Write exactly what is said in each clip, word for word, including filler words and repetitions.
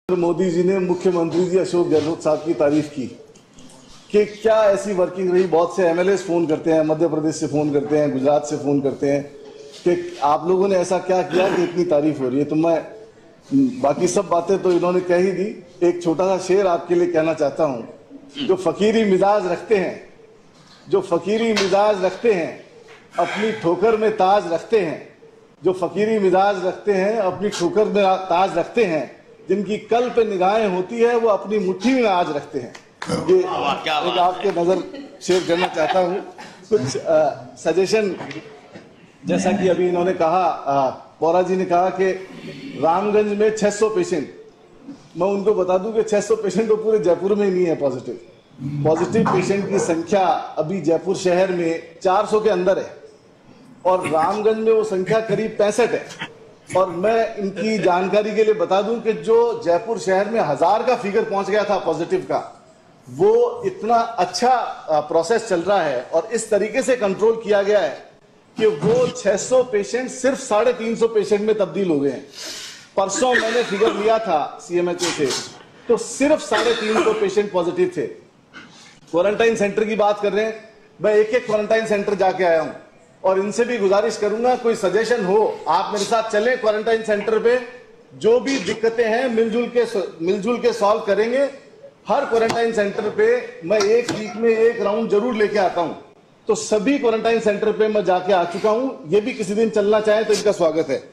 मोदी जी ने मुख्यमंत्री जी अशोक गहलोत साहब की तारीफ की कि क्या ऐसी वर्किंग रही। बहुत से एमएलए फोन करते हैं, मध्य प्रदेश से फोन करते हैं, गुजरात से फोन करते हैं कि आप लोगों ने ऐसा क्या किया कि इतनी तारीफ हो रही है। तो मैं बाकी सब बातें तो इन्होंने कह ही दी। एक छोटा सा शेर आपके लिए कहना चाहता हूं। जो फकीरी मिजाज रखते हैं जो फकीरी मिजाज रखते हैं अपनी ठोकर में ताज रखते हैं जो फकीरी मिजाज रखते हैं अपनी ठोकर में ताज रखते हैं जिनकी कल पे निगाहें होती है वो अपनी मुट्ठी में आज रखते हैं। ये एक आपके नजर शेयर करना चाहता हूँ। कुछ सजेशन, जैसा कि अभी इन्होंने कहा, बोरा जी ने कहा कि रामगंज में छह सौ पेशेंट, मैं उनको बता दूं कि छह सौ पेशेंट तो पूरे जयपुर में ही नहीं है पॉजिटिव। पॉजिटिव पेशेंट की संख्या अभी जयपुर शहर में चार सौ के अंदर है और रामगंज में वो संख्या करीब पैंसठ है। और मैं इनकी जानकारी के लिए बता दूं कि जो जयपुर शहर में हजार का फिगर पहुंच गया था पॉजिटिव का, वो इतना अच्छा प्रोसेस चल रहा है और इस तरीके से कंट्रोल किया गया है कि वो छह सौ पेशेंट सिर्फ साढ़े तीन सौ पेशेंट में तब्दील हो गए हैं। परसों मैंने फिगर लिया था सीएमएचओ से, तो सिर्फ साढ़े तीन सौ पेशेंट पॉजिटिव थे। क्वारंटाइन सेंटर की बात कर रहे हैं, मैं एक एक क्वारंटाइन सेंटर जाके आया हूं और इनसे भी गुजारिश करूंगा, कोई सजेशन हो आप मेरे साथ चले क्वारंटाइन सेंटर पे। जो भी दिक्कतें हैं मिलजुल के मिलजुल के सॉल्व करेंगे। हर क्वारंटाइन सेंटर पे मैं एक वीक में एक राउंड जरूर लेके आता हूं। तो सभी क्वारंटाइन सेंटर पे मैं जाके आ चुका हूं। ये भी किसी दिन चलना चाहे तो इनका स्वागत है।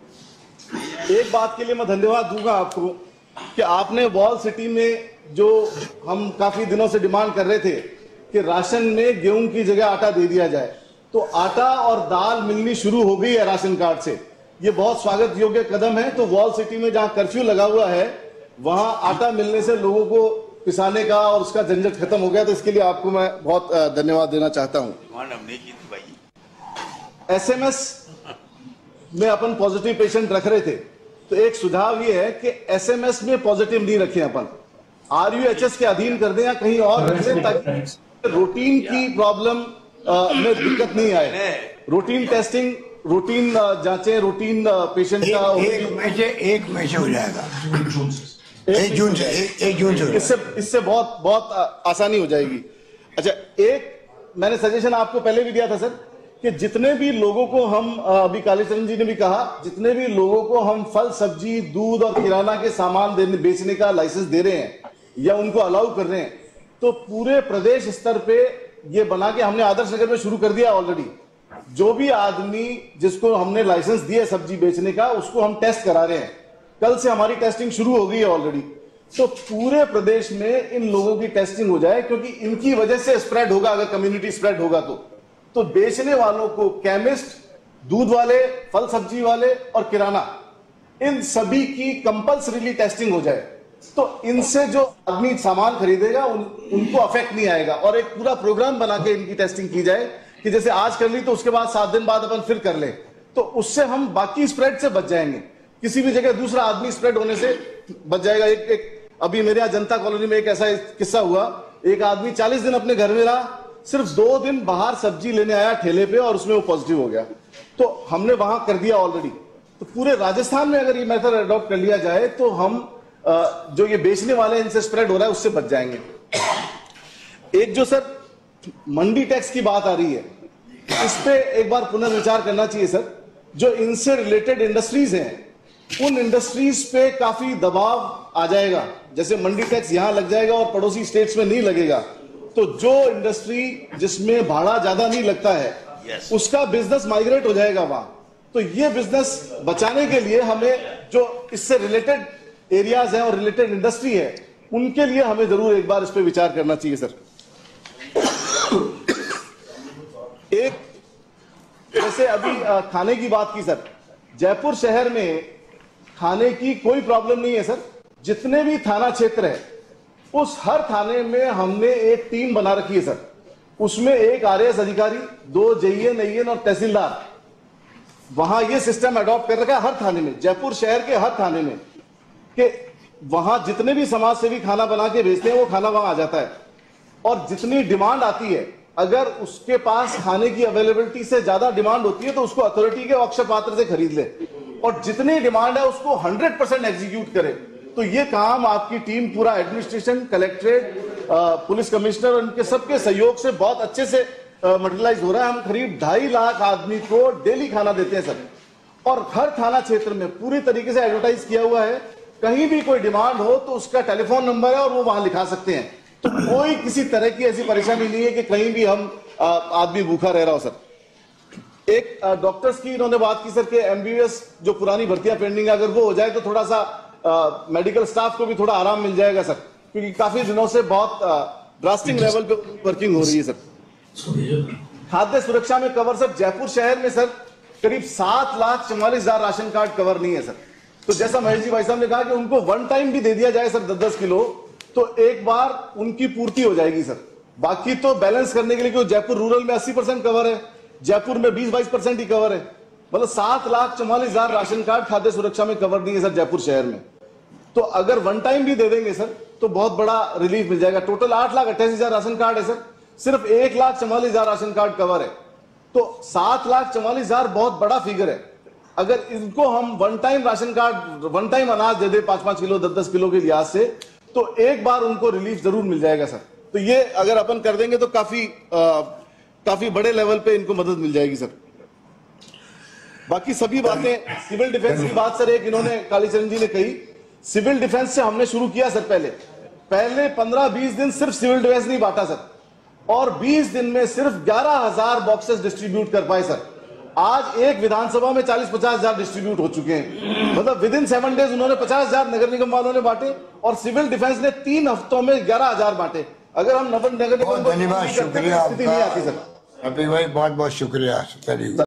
एक बात के लिए मैं धन्यवाद दूंगा आपको कि आपने वॉल सिटी में, जो हम काफी दिनों से डिमांड कर रहे थे कि राशन में गेहूं की जगह आटा दे दिया जाए, तो आटा और दाल मिलनी शुरू हो गई है राशन कार्ड से। ये बहुत स्वागत योग्य कदम है। तो वॉल सिटी में जहां कर्फ्यू लगा हुआ है वहां आटा मिलने से लोगों को पिसाने का और उसका झंझट खत्म हो गया। तो इसके लिए आपको मैं बहुत धन्यवाद देना चाहता हूं। एसएमएस में अपन पॉजिटिव पेशेंट रख रहे थे, तो एक सुझाव ये है कि एसएमएस में पॉजिटिव नहीं रखें, अपन आरयूएचएस के अधीन कर दें या कहीं और रख दें ताकि रूटीन की प्रॉब्लम में दिक्कत नहीं आए। रूटीन टेस्टिंग, रूटीन जांचें, रूटीन पेशेंट का एक मई से एक मई से हो जाएगा, एक जून से एक जून से इससे इससे बहुत बहुत आसानी हो जाएगी। अच्छा, एक मैंने सजेशन आपको पहले भी दिया था सर कि जितने भी लोगों को हम, अभी कालीचरण जी ने भी कहा, जितने भी लोगों को हम फल सब्जी दूध और किराना के सामान देने बेचने का लाइसेंस दे रहे हैं या उनको अलाउ कर रहे हैं, तो पूरे प्रदेश स्तर पे ये बना के हमने आदर्श नगर में शुरू कर दिया ऑलरेडी। जो भी आदमी जिसको हमने लाइसेंस दिया सब्जी बेचने का, उसको हम टेस्ट करा रहे हैं। कल से हमारी टेस्टिंग शुरू हो गई है ऑलरेडी। तो पूरे प्रदेश में इन लोगों की टेस्टिंग हो जाए, क्योंकि इनकी वजह से स्प्रेड होगा। अगर कम्युनिटी स्प्रेड होगा तो तो बेचने वालों को, केमिस्ट, दूध वाले, फल सब्जी वाले और किराना, इन सभी की कंपल्सरीली टेस्टिंग हो जाए। तो इनसे जो आदमी सामान खरीदेगा उन, उनको अफेक्ट नहीं आएगा। और एक पूरा प्रोग्राम बना के इनकी टेस्टिंग की जाए कि जैसे आज कर ली तो उसके बाद सात दिन बाद अपन फिर कर ले, तो उससे हम बाकी स्प्रेड से बच जाएंगे। किसी भी जगह दूसरा आदमी स्प्रेड होने से बच जाएगा। एक, एक अभी मेरे यहाँ जनता कॉलोनी में एक ऐसा किस्सा हुआ, एक आदमी चालीस दिन अपने घर में रहा, सिर्फ दो दिन बाहर सब्जी लेने आया ठेले पे और उसमें वो पॉजिटिव हो गया। तो हमने वहां कर दिया ऑलरेडी। तो पूरे राजस्थान में अगर ये मेथड अडॉप्ट कर लिया जाए तो हम जो ये बेचने वाले हैं इनसे स्प्रेड हो रहा है उससे बच जाएंगे। एक जो सर मंडी टैक्स की बात आ रही है, इस पे एक बार पुनर्विचार करना चाहिए सर। जो इनसे रिलेटेड इंडस्ट्रीज हैं उन इंडस्ट्रीज पे काफी दबाव आ जाएगा। जैसे मंडी टैक्स यहां लग जाएगा और पड़ोसी स्टेट्स में नहीं लगेगा, तो जो इंडस्ट्री जिसमें भाड़ा ज्यादा नहीं लगता है yes. उसका बिजनेस माइग्रेट हो जाएगा वहां। तो ये बिजनेस बचाने के लिए हमें जो इससे रिलेटेड एरियाज हैं और रिलेटेड इंडस्ट्री है उनके लिए हमें जरूर एक बार इस पे विचार करना चाहिए सर। एक जैसे अभी खाने की बात की सर, जयपुर शहर में खाने की कोई प्रॉब्लम नहीं है सर। जितने भी थाना क्षेत्र है उस हर थाने में हमने एक टीम बना रखी है सर। उसमें एक आरएएस अधिकारी, दो जेईएन, एईएन और तहसीलदार, वहां ये सिस्टम अडॉप्ट कर रखा है हर थाने में, जयपुर शहर के हर थाने में, कि वहां जितने भी समाज सेवी खाना बना के भेजते हैं वो खाना वहां आ जाता है। और जितनी डिमांड आती है, अगर उसके पास खाने की अवेलेबिलिटी से ज्यादा डिमांड होती है तो उसको अथॉरिटी के अक्षय पात्र से खरीद ले, और जितनी डिमांड है उसको हंड्रेड परसेंट एग्जीक्यूट करे। तो ये काम आपकी टीम, पूरा एडमिनिस्ट्रेशन, कलेक्ट्रेट, पुलिस कमिश्नर और इनके सबके सहयोग से बहुत अच्छे से मटेरियलाइज हो रहा है। हम करीब ढाई लाख आदमी को डेली खाना देते हैं सर, और हर थाना क्षेत्र में पूरी तरीके से एडवर्टाइज किया हुआ है। कहीं भी कोई डिमांड हो तो उसका टेलीफोन नंबर है और वो वहां लिखा सकते हैं। तो कोई किसी तरह की ऐसी परेशानी नहीं है कि कहीं भी हम आदमी भूखा रह रहा हो सर। एक डॉक्टर्स की इन्होंने बात की सर कि एमबीबीएस जो पुरानी भर्तियां पेंडिंग है, अगर वो हो जाए तो थोड़ा सा मेडिकल स्टाफ को भी थोड़ा आराम मिल जाएगा सर, क्योंकि काफी दिनों से बहुत ड्रास्टिक लेवल पे वर्किंग हो रही है सर। खाद्य सुरक्षा में कवर सर, जयपुर शहर में सर करीब सात लाख चौवालीस हजार राशन कार्ड कवर नहीं है सर। तो जैसा महेश जी भाई साहब ने कहा कि उनको वन टाइम भी दे दिया जाए सर दस दस किलो, तो एक बार उनकी पूर्ति हो जाएगी सर। बाकी तो बैलेंस करने के लिए, क्योंकि जयपुर रूरल में अस्सी परसेंट कवर है, जयपुर में बीस बाईस परसेंट ही कवर है, मतलब सात लाख चौवालीस हजार राशन कार्ड खाद्य सुरक्षा में कवर नहीं है सर जयपुर शहर में। तो अगर वन टाइम भी दे देंगे सर तो बहुत बड़ा रिलीफ मिल जाएगा। टोटल आठ लाख अट्ठाईस हजार राशन कार्ड है सर, सिर्फ एक लाख चौवालीस हजार राशन कार्ड कवर है, तो सात लाख चौवालीस हजार बहुत बड़ा फिगर है। अगर इनको हम one time ration card, one time अनाज दे दे पांच पांच किलो दस दस किलो के लिहाज से, तो एक बार उनको रिलीफ जरूर मिल जाएगा सर। तो ये अगर अपन कर देंगे तो काफी आ, काफी बड़े लेवल पे इनको मदद मिल जाएगी सर। बाकी सभी बातें, सिविल डिफेंस की बात सर एक इन्होंने कालीचरण जी ने कही, सिविल डिफेंस से हमने शुरू किया सर। पहले पहले पंद्रह बीस दिन सिर्फ सिविल डिफेंस नहीं बांटा सर, और बीस दिन में सिर्फ ग्यारह हजार बॉक्सेस डिस्ट्रीब्यूट कर पाए सर। आज एक विधानसभा में चालीस पचास हजार डिस्ट्रीब्यूट हो चुके हैं, मतलब विद इन सेवन डेज उन्होंने पचास हजार नगर निगम वालों ने बांटे, और सिविल डिफेंस ने तीन हफ्तों में ग्यारह हजार बांटे। अगर हम नगर निगम धन्यवाद, शुक्रिया स्थिति नहीं आती सर। रफीक भाई, बहुत बहुत शुक्रिया।